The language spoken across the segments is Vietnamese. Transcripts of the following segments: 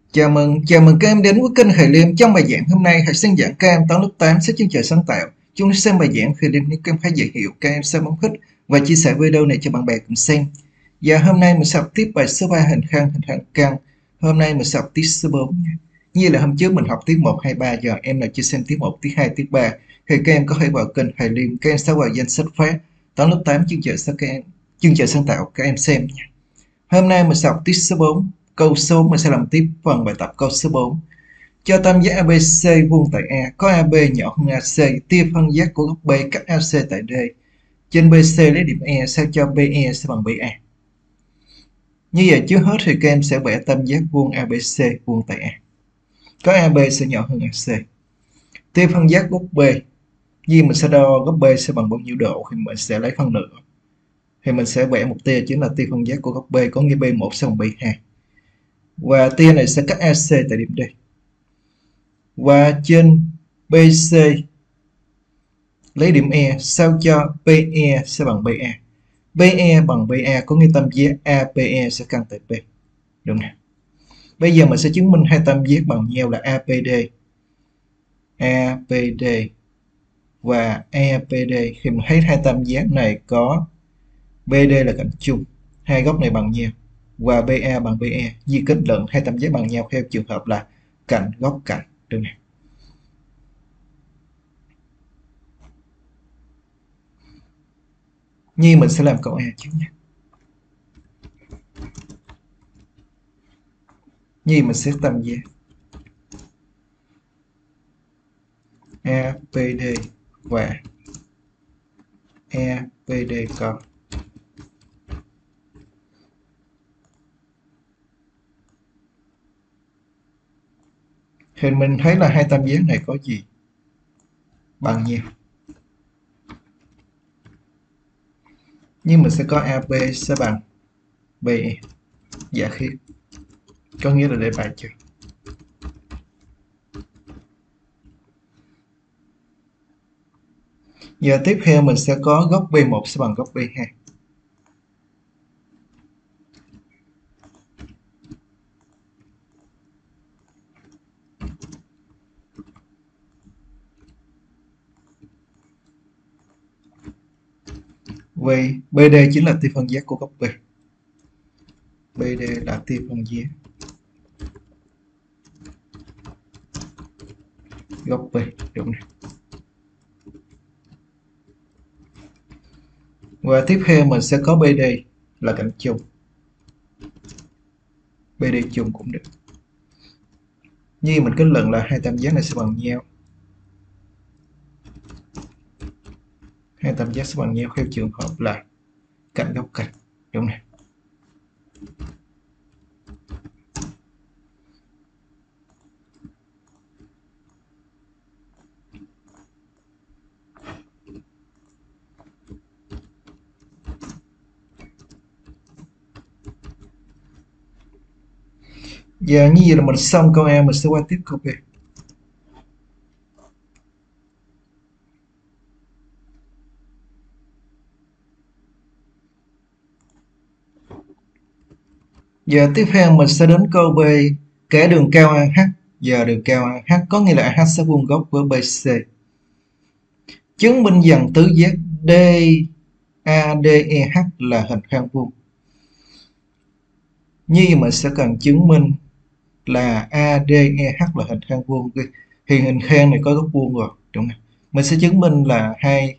Chào mừng các em đến với kênh Khải Liêm. Trong bài giảng hôm nay, hãy xin giảng các em toán lớp 8 sách chương trình sáng tạo. Chúng ta xem bài giảng Khải Liêm nếu các em khá dễ hiểu, các em sẽ bấm thích và chia sẻ video này cho bạn bè cùng xem. Và hôm nay mình sẽ học tiếp bài số 3 hình hạng căn. Hôm nay mình sẽ học tiết số 4. Như là hôm trước mình học tiết 1, 2, 3, giờ em nào chưa xem tiết 1, tiết 2, tiết 3 thì các em có thể vào kênh Khải Liêm, các em sẽ vào danh sách phát toán lớp 8 chương trình sáng tạo các em xem nha. Hôm nay mình sẽ học tiết số 4. Câu số mình sẽ làm tiếp phần bài tập câu số 4. Cho tam giác ABC vuông tại A, có AB nhỏ hơn AC, tia phân giác của góc B cắt AC tại D. Trên BC lấy điểm E sao cho BE sẽ bằng BA. Như vậy trước hết thì các em sẽ vẽ tam giác vuông ABC vuông tại A. Có AB sẽ nhỏ hơn AC. Tia phân giác góc B, vì mình sẽ đo góc B sẽ bằng bao nhiêu độ thì mình sẽ lấy phân nửa. Thì mình sẽ vẽ một tia chính là tia phân giác của góc B, có nghĩa B1 sẽ bằng B2. Và tia này sẽ cắt AC tại điểm D. Và trên BC lấy điểm E sao cho PE sẽ bằng BA. BE bằng BA có nghĩa tam giác APE sẽ căn tại P. Đúng không? Bây giờ mình sẽ chứng minh hai tam giác bằng nhau là APD và APD. Khi mình thấy hai tam giác này có BD là cạnh chung, hai góc này bằng nhau và BA bằng BE, di kết luận hai tam giác bằng nhau theo trường hợp là cạnh góc cạnh. Đúng không? Như mình sẽ làm câu A trước nhé. Như mình sẽ tam giác APD và APD có thì mình thấy là hai tam giác này có gì bằng nhau. Nhưng mình sẽ có AB sẽ bằng BE, giả thiết có nghĩa là để bài trừ. Giờ tiếp theo mình sẽ có góc B1 sẽ bằng góc B2. Vậy BD chính là tia phân giác của góc B. BD là tia phân giác góc B, đúng này. Và tiếp theo mình sẽ có BD là cạnh chung. BD chung cũng được. Như mình kết luận là hai tam giác này sẽ bằng nhau. Hai tam giác sẽ bằng nhau theo trường hợp là cạnh góc cạnh, đúng này. Giờ như vậy là mình xong câu A, mình sẽ qua tiếp câu B. Giờ tiếp theo mình sẽ đến câu B, kẻ đường cao AH. Giờ đường cao AH có nghĩa là AH sẽ vuông góc với BC. Chứng minh rằng tứ giác DADEH là hình khang vuông. Như mình sẽ cần chứng minh là ADEH là hình khang vuông. Thì hình khang này có góc vuông rồi, đúng không? Mình sẽ chứng minh là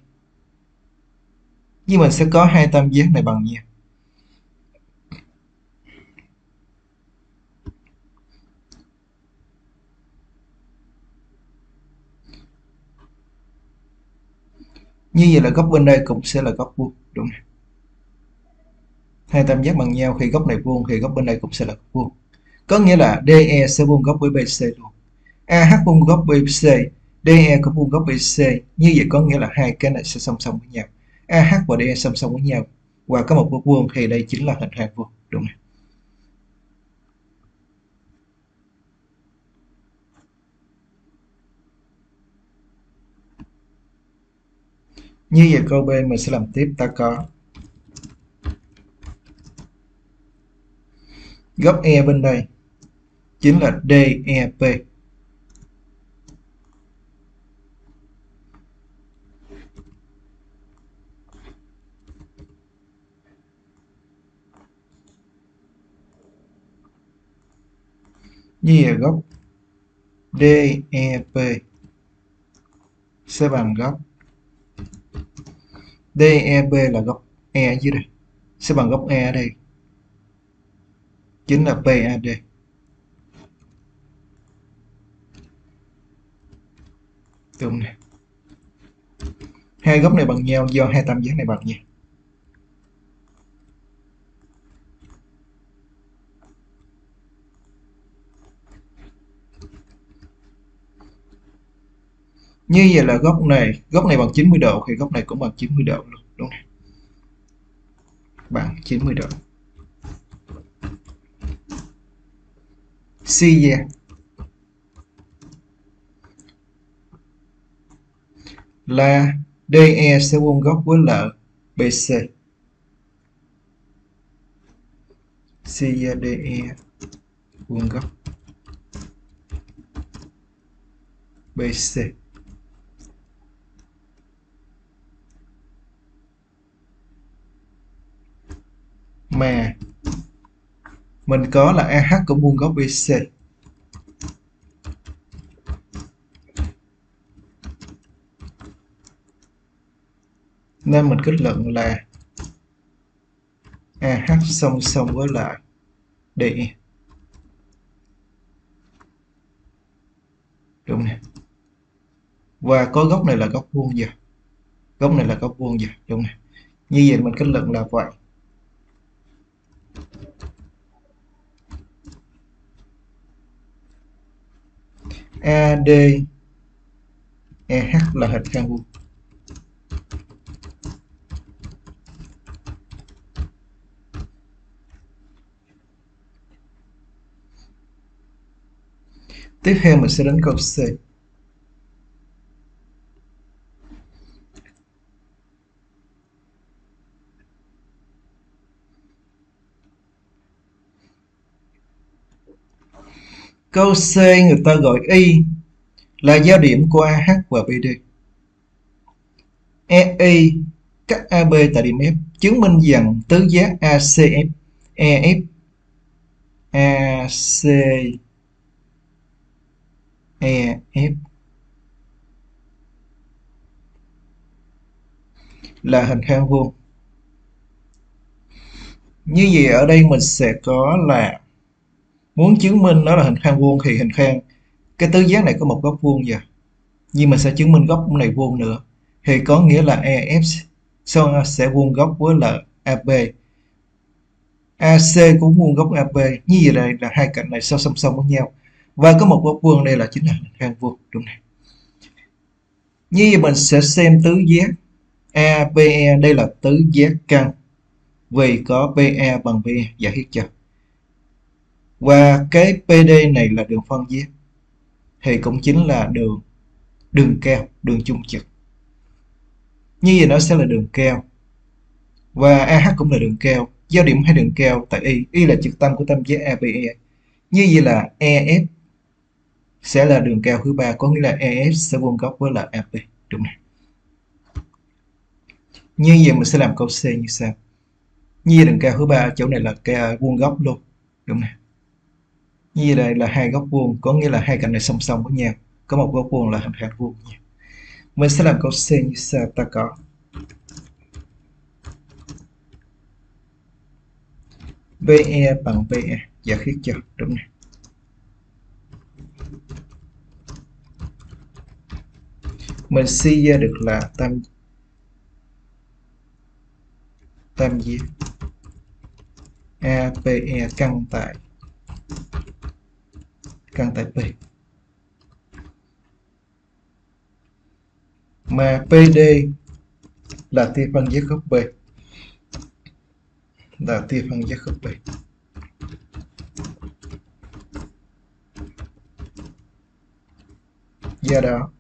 mình sẽ có hai tam giác này bằng nhau. Như vậy là góc bên đây cũng sẽ là góc vuông, đúng không? Hai tam giác bằng nhau, khi góc này vuông thì góc bên đây cũng sẽ là góc vuông. Có nghĩa là DE sẽ vuông góc với BC luôn. AH vuông góc BC, DE cũng vuông góc BC. Như vậy có nghĩa là hai cái này sẽ song song với nhau. AH và DE song song với nhau và có một góc vuông thì đây chính là hình hang vuông, đúng không? Như vậy câu B mình sẽ làm tiếp, ta có góc E bên đây chính là DEP. Như vậy góc DEP sẽ bằng góc DEP là góc E dưới đây, sẽ bằng góc E ở đây, chính là PAD. Đúng này. Hai góc này bằng nhau do hai tam giác này bằng nhau. Như vậy là góc này bằng 90 độ thì góc này cũng bằng 90 độ luôn, đúng không? Bằng 90 độ. Suy ra là DE sẽ vuông góc với lại BC. Suy ra DE vuông góc BC. Mà mình có là AH cũng vuông góc BC. Nên mình kết luận là AH song song với lại DE. Đúng nè. Và có góc này là góc vuông giờ. Góc này là góc vuông giờ, đúng nè. Như vậy mình kết luận là vậy. AD EH là hình thang vuông. Tiếp theo mình sẽ đến câu C. Câu C người ta gọi Y là giao điểm của AH và BD. EI cắt AB tại điểm F, chứng minh rằng tứ giác ACF EF ACEF là hình thang vuông. Như vậy ở đây mình sẽ có là muốn chứng minh nó là hình thang vuông thì hình thang cái tứ giác này có một góc vuông vậy, nhưng mà sẽ chứng minh góc này vuông nữa thì có nghĩa là EF sẽ vuông góc với là AB. AC cũng vuông góc AB. Như vậy đây là hai cạnh này song song với nhau và có một góc vuông, đây là chính là hình thang vuông, đúng này. Như vậy mình sẽ xem tứ giác ABE, đây là tứ giác căn vì có BE bằng BE, giải thích chưa? Và cái PD này là đường phân giác thì cũng chính là đường keo, đường chung trực. Như vậy nó sẽ là đường keo và AH cũng là đường keo, giao điểm hai đường keo tại Y là trực tâm của tam giác ABE. Như vậy là EF sẽ là đường keo thứ ba, có nghĩa là EF sẽ vuông góc với là AB, đúng này. Như vậy mình sẽ làm câu C như sau. Như vậy đường keo thứ ba ở chỗ này là cái vuông góc luôn, đúng này. Như vậy đây là hai góc vuông, có nghĩa là hai cạnh này song song với nhau, có một góc vuông là hình thang vuông. Mình sẽ làm câu C như sau. Ta có BE bằng BE, giả thiết cho, đúng này. Mình suy ra được là tam giác APE căn tại P, mà PD là tia phân giác góc B, là tia phân giác góc B. Do đó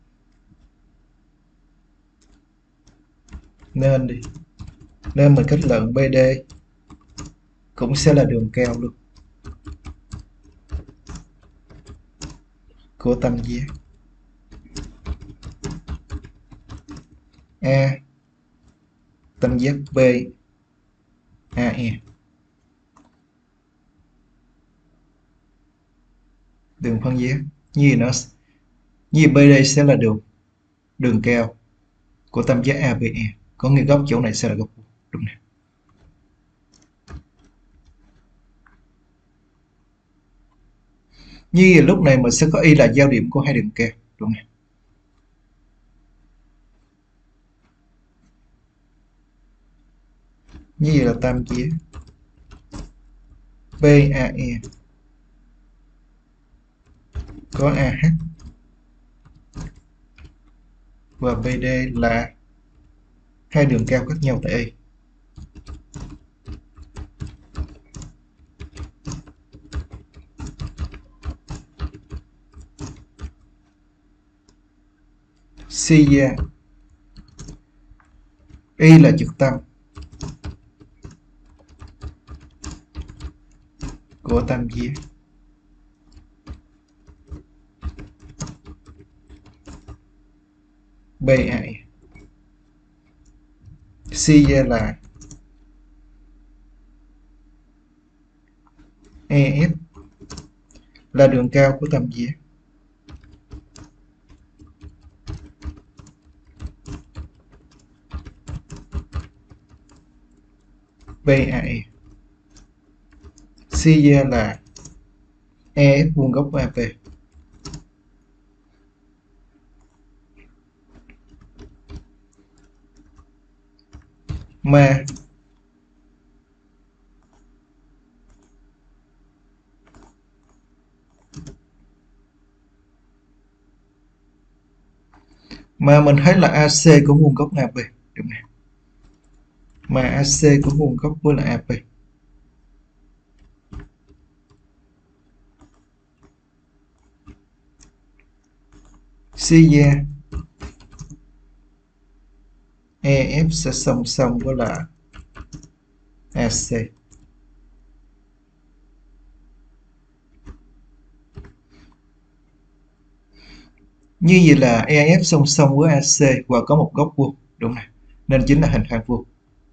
nên mình kết luận BD cũng sẽ là đường keo luôn. của tam giác A tam giác B AE. Đường phân giác như B đây sẽ là đường cao của tam giác ABE, có nghĩa góc chỗ này sẽ là góc vuông, đúng này. Như lúc này mình sẽ có Y là giao điểm của hai đường cao, đúng này. Như vậy là tam giác BAE có AH và BD là hai đường cao khác nhau tại Y. Suy ra Y là trục tâm của tam giác BAE. Suy ra là EF là đường cao của tam giác BAE. Suy ra là EF vuông góc AP. Mà mình thấy là AC có vuông góc AP, đúng này. Mà AC có vuông góc với là AP. Suy ra EF sẽ song song với là AC. Như vậy là EF song song với AC và có một góc vuông, đúng này. Nên chính là hình thang vuông.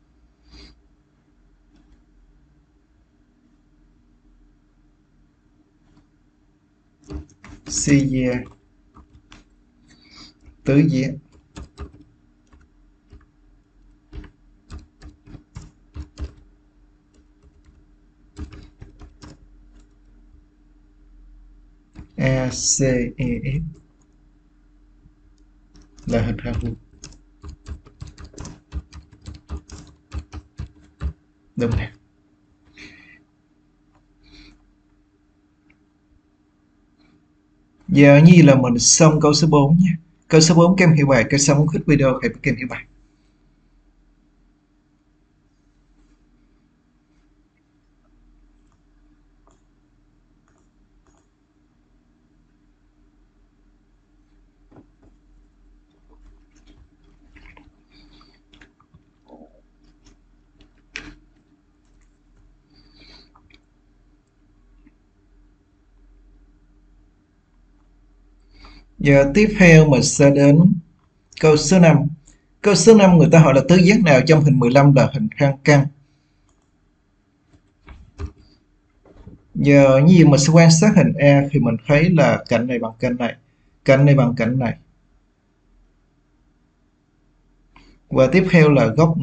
Suy ra tứ giác ACEF là hình thang vuông, đúng này. Giờ như là mình xong câu số 4 nhé. Câu số 4 các em hiểu bài, câu số 4 khích video thì các em hiểu bài. Giờ tiếp theo mình sẽ đến câu số 5. Câu số 5 người ta hỏi là tứ giác nào trong hình 15 là hình thang căng. Giờ như mình sẽ quan sát hình A thì mình thấy là cạnh này bằng cạnh này, cạnh này bằng cạnh này. Và tiếp theo là góc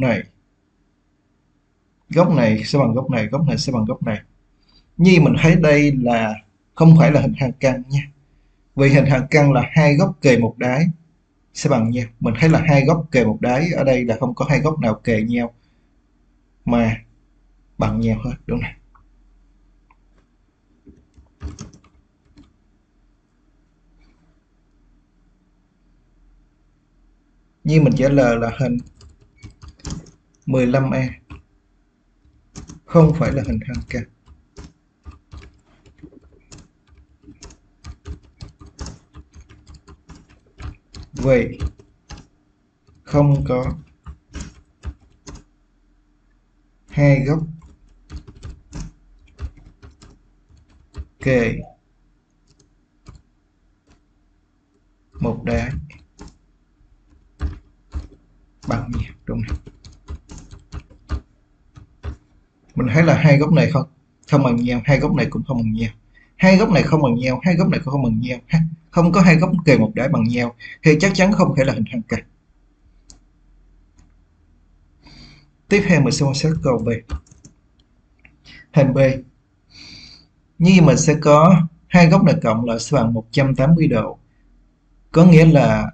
này sẽ bằng góc này, góc này sẽ bằng góc này. Như mình thấy đây là không phải là hình thang căng nha. Vì hình thang căng là hai góc kề một đáy sẽ bằng nhau. Mình thấy là hai góc kề một đáy, ở đây là không có hai góc nào kề nhau mà bằng nhau hết, đúng không? Như mình trả lời là hình 15A không phải là hình thang căng. Vì không có hai góc kề một đáy bằng nhau, đúng không? Mình thấy là hai góc này không bằng nhau, hai góc này cũng không bằng nhau, hai góc này không bằng nhau, hai góc này cũng không bằng nhau, không có hai góc kề một đáy bằng nhau thì chắc chắn không thể là hình thang căng. Tiếp theo mình sẽ quan sát câu B. Hình B, như mình sẽ có hai góc này cộng là sẽ bằng 180 độ, có nghĩa là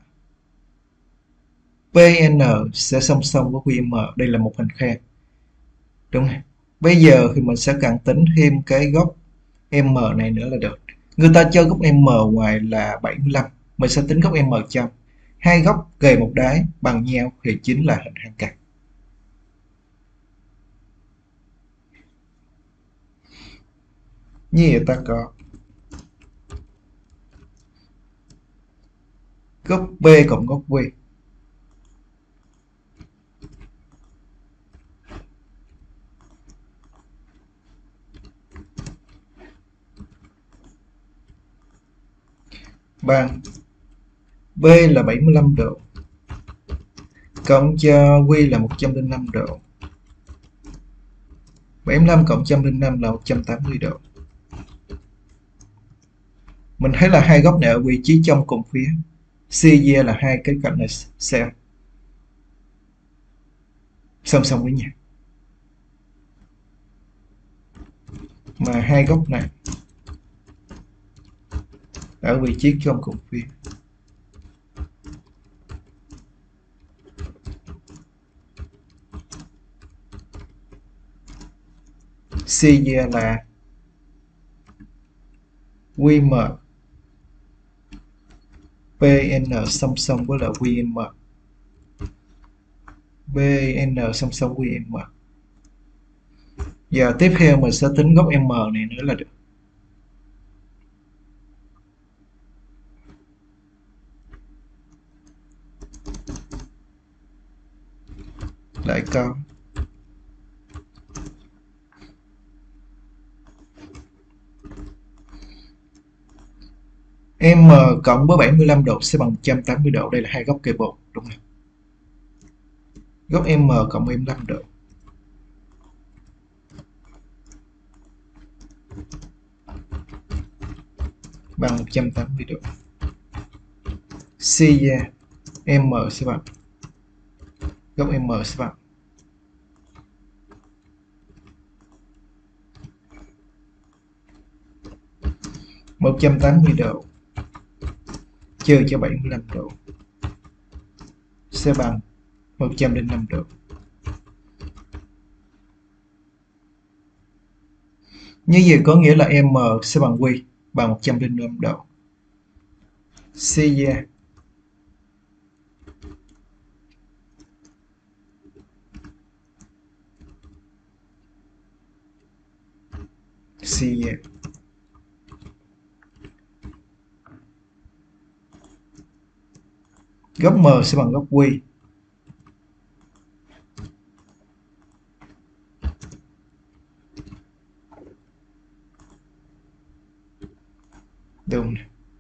PN sẽ song song với QM. Đây là một hình thang, đúng không? Bây giờ thì mình sẽ cần tính thêm cái góc M này nữa là được. Người ta cho góc M ngoài là 75, mình sẽ tính góc M trong. Hai góc kề một đáy bằng nhau thì chính là hình thang căng. Như vậy ta có góc B cộng góc V. Bằng B là 75 độ cộng cho Q là 105 độ. 75 cộng 105 là 180 độ. Mình thấy là hai góc này ở vị trí trong cùng phía, chia là hai cái cạnh này sẽ song song với nhau, mà hai góc này ở vị trí trong cùng phía. Chia là QM PN song song với là QM. PN song song QM. Giờ tiếp theo mình sẽ tính góc M này nữa là được. Lại có M cộng với 75 độ sẽ bằng 180 độ. Đây là hai góc kề bộ, đúng không? Góc M cộng 75 độ bằng 180 độ. Chia M sẽ bằng góc M sẽ bằng 180 độ trừ cho 75 độ sẽ bằng 105 độ. Như vậy có nghĩa là M sẽ bằng Q bằng 105 độ. Chia góc M sẽ bằng góc Q đúng.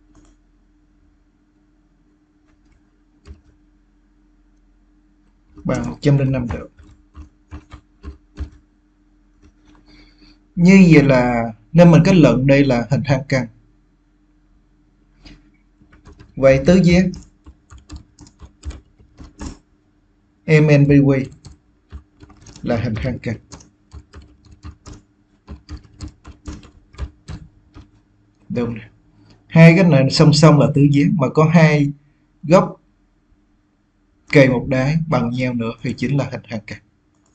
Bằng 105 độ. Như vậy là nên mình kết luận đây là hình thang căng. Vậy tứ giác MNBQ là hình thang căng. Đúng. Hai cái này song song là tứ giác, mà có hai góc kề một đáy bằng nhau nữa thì chính là hình thang căng.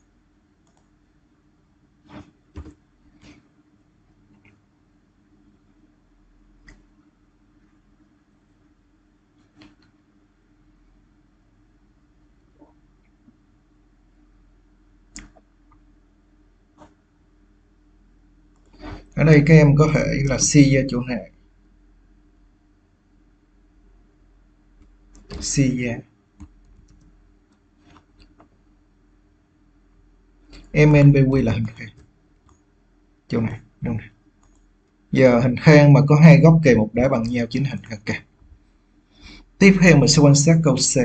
Ở đây các em có thể là chia chỗ này, chia MNBQ là hình thang chỗ này, đúng này. Giờ hình thang mà có hai góc kề một đáy bằng nhau chính là hình thang căng. Tiếp theo mình sẽ quan sát câu C.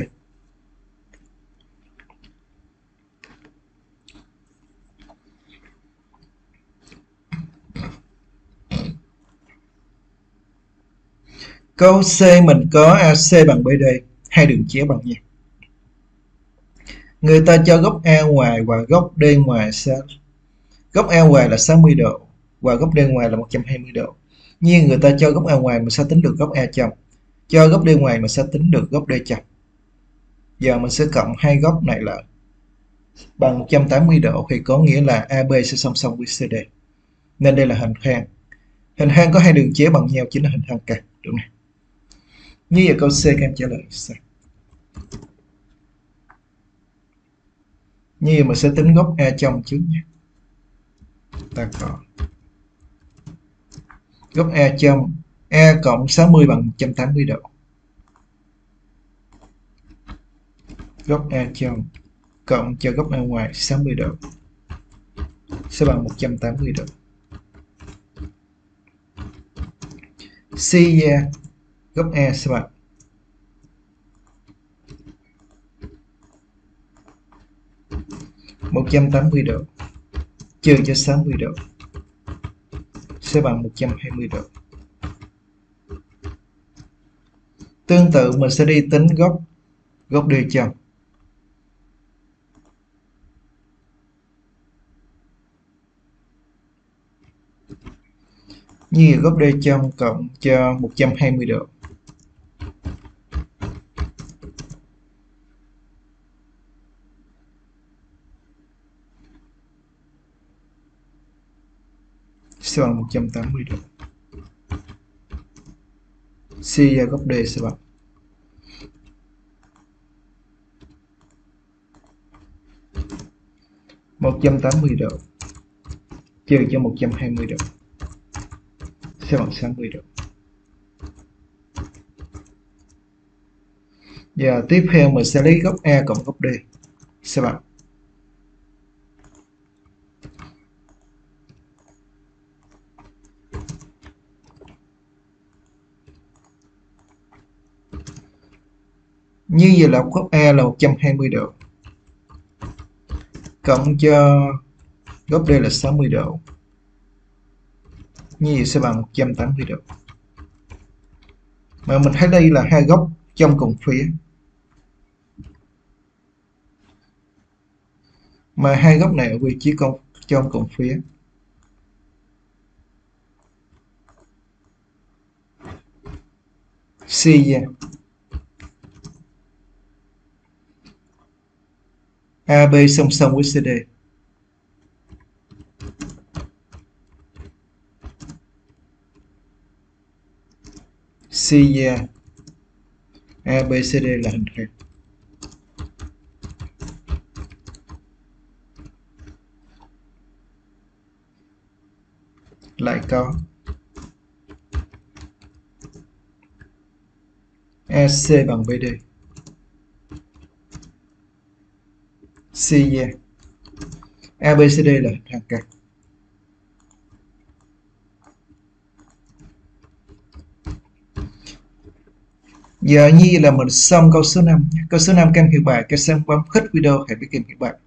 Câu C mình có AC bằng BD, hai đường chéo bằng nhau. Người ta cho góc A ngoài và góc D ngoài sao? Góc A ngoài là 60 độ và góc D ngoài là 120 độ. Nhưng người ta cho góc A ngoài mình sẽ tính được góc A trong. Cho góc D ngoài mình sẽ tính được góc D trong. Giờ mình sẽ cộng hai góc này lại bằng 180 độ thì có nghĩa là AB sẽ song song với CD. Nên đây là hình thang. Hình thang có hai đường chéo bằng nhau chính là hình thang căng, đúng không? Như vậy câu C các em trả lời sao? Như vậy mình sẽ tính góc A trong trước nhé. Ta có góc A trong, A cộng 60 bằng 180 độ. Góc A trong cộng cho góc A ngoài 60 độ sẽ bằng 180 độ. Suy ra góc A sẽ bằng 180 độ trừ cho 60 độ sẽ bằng 120 độ. Tương tự mình sẽ đi tính góc D trong. Như góc D trong cộng cho 120 độ sẽ bằng 180 độ. Suy ra góc D sẽ bằng 180 độ trừ cho 120 độ sẽ bằng 60 độ. Giờ tiếp theo mình sẽ lấy góc A cộng góc D sẽ bằng như vậy là góc A là 120 độ cộng cho góc D là 60 độ, như vậy sẽ bằng 180 độ. Mà mình thấy đây là hai góc trong cùng phía, mà hai góc này ở vị trí trong cùng phía. Suy ra AB song song với CD. Suy ra ABCD là hình thang. Lại có AC bằng BD. Suy ra ABCD là hình thang căng. Giờ như là mình xong câu số 5. Câu số 5 các em hiểu bài, các em bấm thích video hãy biết kênh hiểu bài.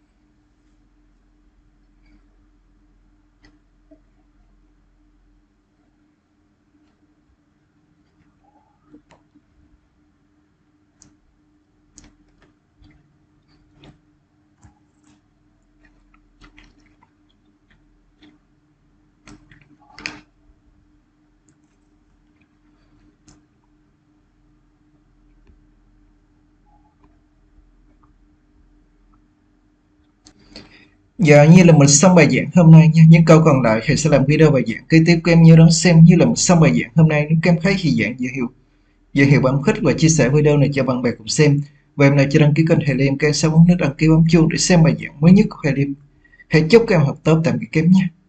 Giờ như là mình xong bài giảng hôm nay nha. Những câu còn lại thầy sẽ làm video bài giảng kế tiếp, các em nhớ đón xem. Như là mình xong bài giảng hôm nay, nếu các em thấy thì giảng dễ hiểu bấm thích và chia sẻ video này cho bạn bè cùng xem. Và em nào chưa đăng ký kênh Thầy Liêm, các em sẽ bấm nút đăng ký bấm chuông để xem bài giảng mới nhất của Thầy Liêm. Hãy chúc các em học tốt, tạm biệt các em nhé.